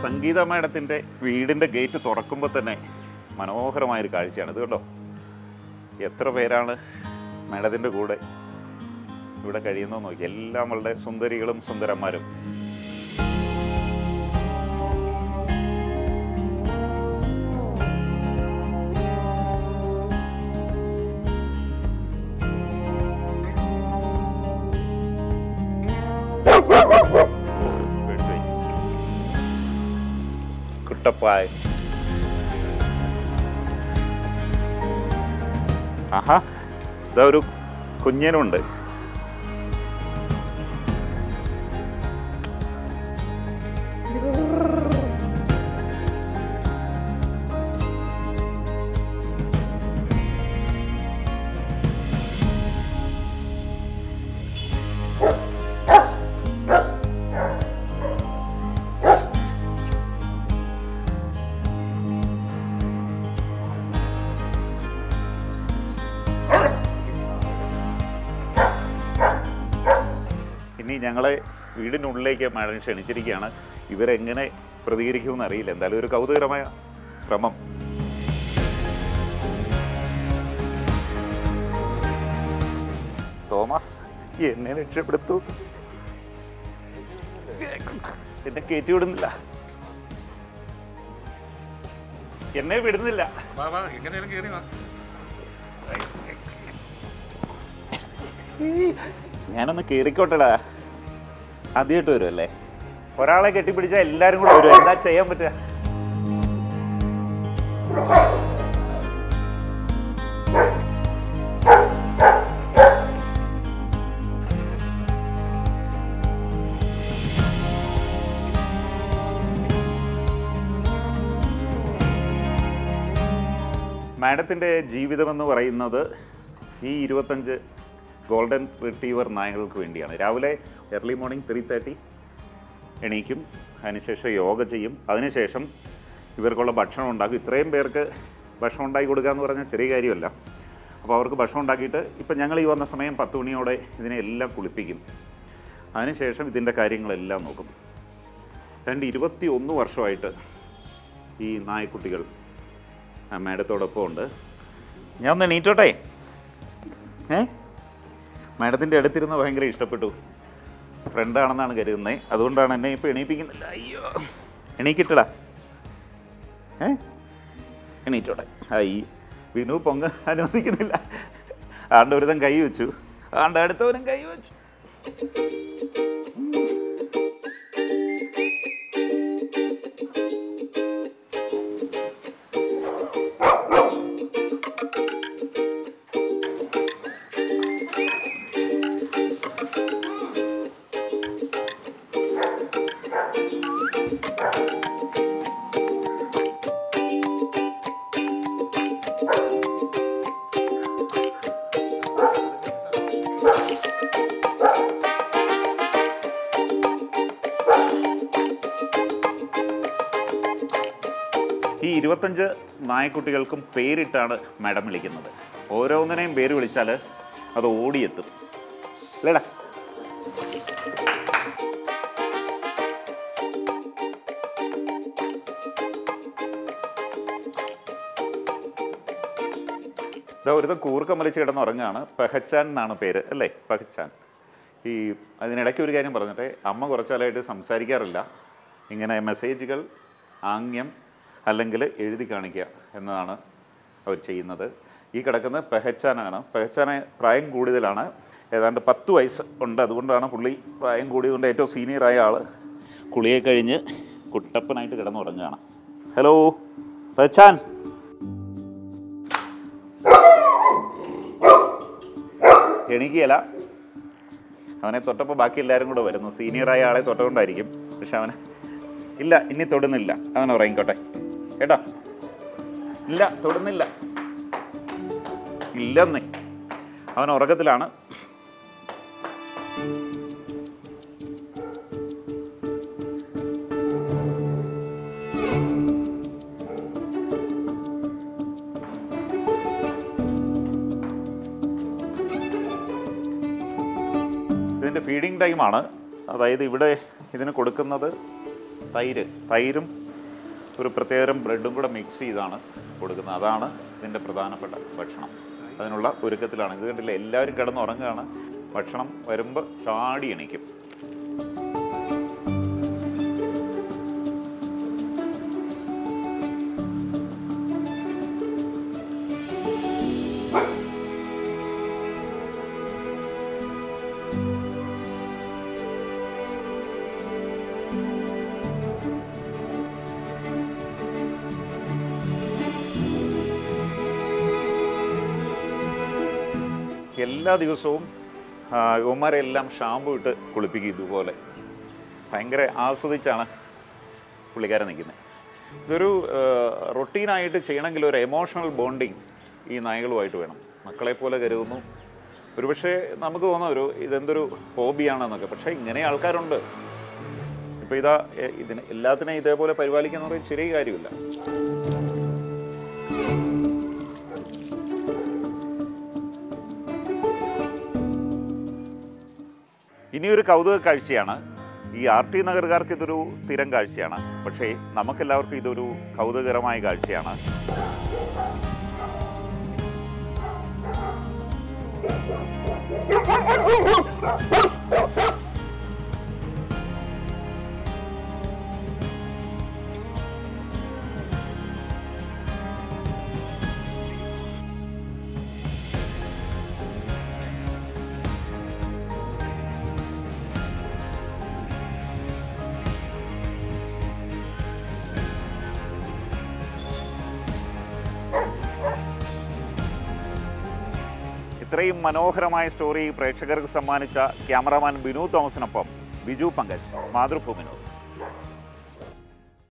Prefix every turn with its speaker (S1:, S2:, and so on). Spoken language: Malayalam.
S1: സംഗീത മേഡത്തിൻ്റെ വീടിൻ്റെ ഗേറ്റ് തുറക്കുമ്പോൾ തന്നെ മനോഹരമായൊരു കാഴ്ചയാണ് ഇത് കേട്ടോ. എത്ര പേരാണ് മേഡത്തിൻ്റെ കൂടെ ഇവിടെ കഴിയുന്നത് നോക്കി. എല്ലാം വളരെ സുന്ദരികളും സുന്ദരന്മാരും. കുട്ടപ്പായ. ആഹാ, ഇതാ ഒരു കുഞ്ഞനുണ്ട്. ഇനി ഞങ്ങളെ വീടിനുള്ളിലേക്ക് മാഡം ക്ഷണിച്ചിരിക്കുകയാണ്. ഇവരെങ്ങനെ പ്രതികരിക്കുമെന്ന് അറിയില്ല. എന്തായാലും ഒരു കൗതുകരമായ ശ്രമം. തോമ എന്നെ രക്ഷപ്പെടുത്തു. എന്നെ കയറ്റി വിടുന്നില്ല, എന്നെ വിടുന്നില്ല. ഞാനൊന്ന് കയറിക്കോട്ടെടാ. ആദ്യമായിട്ട് വരുമല്ലേ. ഒരാളെ കെട്ടിപ്പിടിച്ചാൽ എല്ലാവരും കൂടെ വരും. എന്താ ചെയ്യാൻ പറ്റുക? മാഡത്തിൻ്റെ ജീവിതമെന്ന് പറയുന്നത് ഈ 25 ഗോൾഡൻ റിട്രീവർ നായകൾക്ക് വേണ്ടിയാണ്. രാവിലെ എർലി മോർണിംഗ് 3:30 എണീക്കും. അതിനുശേഷം യോഗ ചെയ്യും. അതിനുശേഷം ഇവർക്കുള്ള ഭക്ഷണം ഉണ്ടാക്കും. ഇത്രയും പേർക്ക് ഭക്ഷണം ഉണ്ടാക്കി കൊടുക്കുക എന്ന് പറഞ്ഞാൽ ചെറിയ കാര്യമല്ല. അപ്പോൾ അവർക്ക് ഭക്ഷണം ഉണ്ടാക്കിയിട്ട് ഇപ്പം ഞങ്ങൾ ഈ വന്ന സമയം 10 മണിയോടെ ഇതിനെ എല്ലാം കുളിപ്പിക്കും. അതിനുശേഷം ഇതിൻ്റെ കാര്യങ്ങളെല്ലാം നോക്കും. ഏതാണ്ട് 21 വർഷമായിട്ട് ഈ നായക്കുട്ടികൾ മാഡത്തോടൊപ്പം ഉണ്ട്. ഞാൻ ഒന്ന് എണീറ്റോട്ടെ. മാഡത്തിൻ്റെ അടുത്തിരുന്ന് ഭയങ്കര ഇഷ്ടപ്പെട്ടു. ഫ്രണ്ടാണെന്നാണ് കരുതുന്നത്. അതുകൊണ്ടാണ് എന്നെ ഇപ്പോൾ എണീപ്പിക്കുന്നില്ല. അയ്യോ, എണീക്കിട്ടടാ. എണീറ്റോട്ടെ. ഈ വിനു പൊങ്ങ അനുവദിക്കുന്നില്ല. ആണ്ട് ഒരുത്തൻ കൈ വെച്ചു, ആണ്ട് അടുത്തവനും കൈ വെച്ചു. ഈ 25 നായക്കുട്ടികൾക്കും പേരിട്ടാണ് മാഡം വിളിക്കുന്നത്. ഓരോന്നിനെയും പേര് വിളിച്ചാൽ അത് ഓടിയെത്തും അല്ലേടാ. ഇതാ ഒരുത്തം കൂർക്കം വലിച്ച് കിടന്നുറങ്ങുകയാണ്. പെഹച്ചാൻ എന്നാണ് പേര് അല്ലേ, പെഹച്ചാൻ. ഈ അതിനിടയ്ക്ക് ഒരു കാര്യം പറഞ്ഞിട്ട്, അമ്മ കുറച്ചാലായിട്ട് സംസാരിക്കാറില്ല. ഇങ്ങനെ മെസ്സേജുകൾ ആംഗ്യം അല്ലെങ്കിൽ എഴുതി കാണിക്കുക എന്നതാണ് അവർ ചെയ്യുന്നത്. ഈ കിടക്കുന്നത് പെഹച്ചാനാണ്. പെഹച്ചാന് പ്രായം കൂടുതലാണ്, ഏതാണ്ട് 10 വയസ്സ് ഉണ്ട്. അതുകൊണ്ടാണ് പുള്ളി പ്രായം കൂടിയതുകൊണ്ട് ഏറ്റവും സീനിയറായ ആൾ കുളിയെ കഴിഞ്ഞ് കുട്ടപ്പനായിട്ട് കിടന്നുറങ്ങുകയാണ്. ഹലോ പെഹച്ചാൻ. എണീക്കുകയല്ല. അവനെ തൊട്ടപ്പോൾ ബാക്കി എല്ലാവരും കൂടെ വരുന്നു. സീനിയറായ ആളെ തൊട്ടുകൊണ്ടായിരിക്കും. പക്ഷെ അവന് ഇല്ല, ഇനി തൊടുന്നില്ല. അവൻ ഉറങ്ങിക്കോട്ടെ കേട്ടോ. ഇല്ല, തൊടുന്നില്ല. ഇല്ലെന്നേ, അവൻ ഉറക്കത്തിലാണ്. ഇതിൻ്റെ ഫീഡിങ് ടൈമാണ്. അതായത് ഇവിടെ ഇതിന് കൊടുക്കുന്നത് തൈരും ഒരു പ്രത്യേകം ബ്രെഡും കൂടെ മിക്സ് ചെയ്താണ് കൊടുക്കുന്നത്. അതാണ് ഇതിൻ്റെ പ്രധാനപ്പെട്ട ഭക്ഷണം. അതിനുള്ള ഒരുക്കത്തിലാണ്. ഇത് കണ്ടില്ല, എല്ലാവരും കിടന്നുറങ്ങുകയാണ്. ഭക്ഷണം വരുമ്പോൾ ചാടി എണീക്കും. എല്ലാ ദിവസവും യുവന്മാരെല്ലാം ഷാമ്പു ഇട്ട് കുളിപ്പിക്കും. ഇതുപോലെ ഭയങ്കര ആസ്വദിച്ചാണ് പുള്ളിക്കാരൻ നിൽക്കുന്നത്. ഇതൊരു റൊട്ടീനായിട്ട് ചെയ്യണമെങ്കിൽ ഒരു എമോഷണൽ ബോണ്ടിങ് ഈ നായകളുമായിട്ട് വേണം. മക്കളെപ്പോലെ കരുതുന്നു. ഒരുപക്ഷെ നമുക്ക് തോന്നുന്ന ഇതെന്തൊരു ഹോബിയാണെന്നൊക്കെ. പക്ഷേ ഇങ്ങനെ ആൾക്കാരുണ്ട്. ഇപ്പോൾ ഇതിന് എല്ലാത്തിനെയും ഇതേപോലെ പരിപാലിക്കുക എന്ന് പറയുന്നത് ചെറിയ കാര്യമില്ല. ഇനിയൊരു കൗതുക കാഴ്ചയാണ്. ഈ RT നഗറുകാർക്ക് ഇതൊരു സ്ഥിരം കാഴ്ചയാണ്. പക്ഷേ നമുക്കെല്ലാവർക്കും ഇതൊരു കൗതുകകരമായ കാഴ്ചയാണ്. ഇത്രയും മനോഹരമായ സ്റ്റോറി പ്രേക്ഷകർക്ക് സമ്മാനിച്ച ക്യാമറാമാൻ ബിനു തോമസിനൊപ്പം ബിജു പങ്കജ്, മാതൃഭൂമി ന്യൂസ്.